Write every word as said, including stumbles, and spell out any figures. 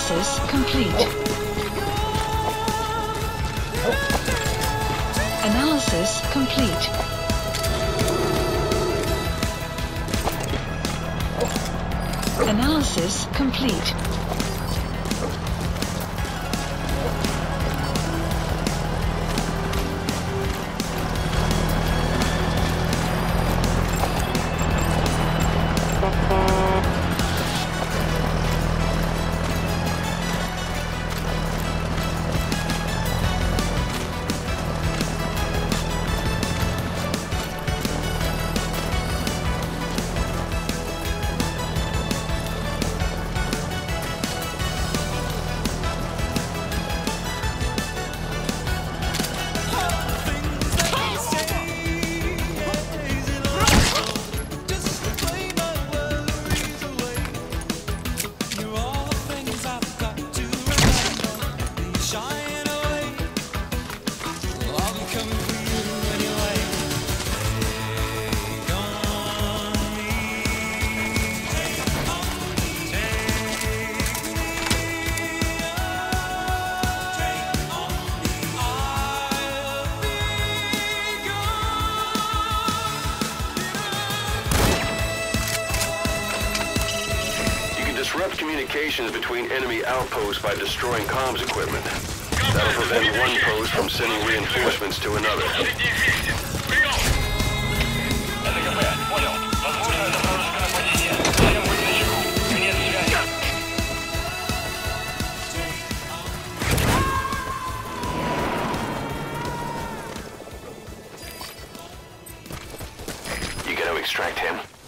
Analysis complete. Analysis complete. Analysis complete. Disrupt communications between enemy outposts by destroying comms equipment. That'll prevent one post from sending reinforcements to another. You gonna extract him?